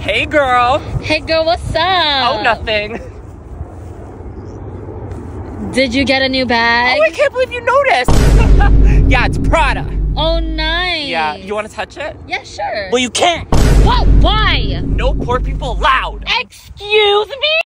Hey, girl. Hey, girl, what's up? Oh, nothing. Did you get a new bag? Oh, I can't believe you noticed. Yeah, it's Prada. Oh, nice. Yeah, you want to touch it? Yeah, sure. Well, you can't. What? Why? No poor people allowed. Excuse me?